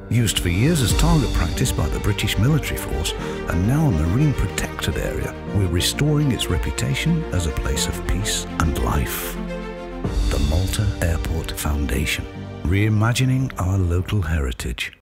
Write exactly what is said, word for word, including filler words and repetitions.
Used for years as target practice by the British military force and now a marine protected area, we're restoring its reputation as a place of peace and life. The Malta Airport Foundation, reimagining our local heritage.